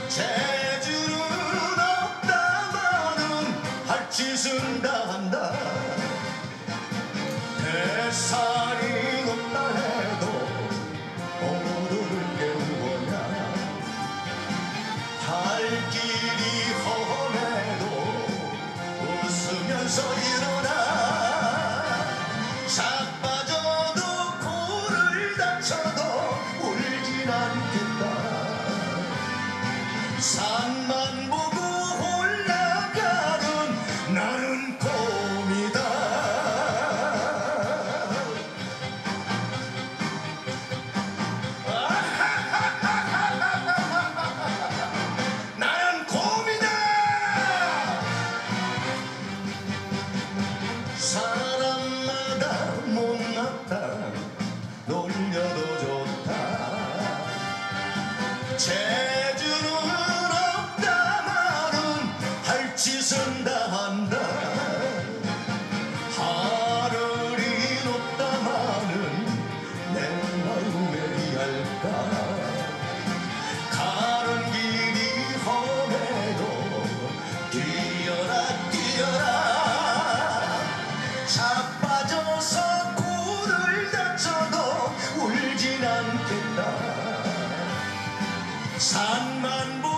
재주는 없다마는 할 짓은 다 한다. 대산이 높다 해도 모두를 깨우냐. 할 길이 험해도 웃으면서 일어나. 싹 빠져도 코를 다쳐도 울진 않겠다. 산만 보고 올라가는 나는 곰이다. 나는 곰이다. 사람마다 못났다 놀려도 좋다. 재주는 없다마는 할 짓은 다 한다. 하늘이 높다마는 내 마음에 할까. 가는 길이 험해도 뛰어라 뛰어라. 자빠져서 코를 다쳐도 울진 않겠다. 산만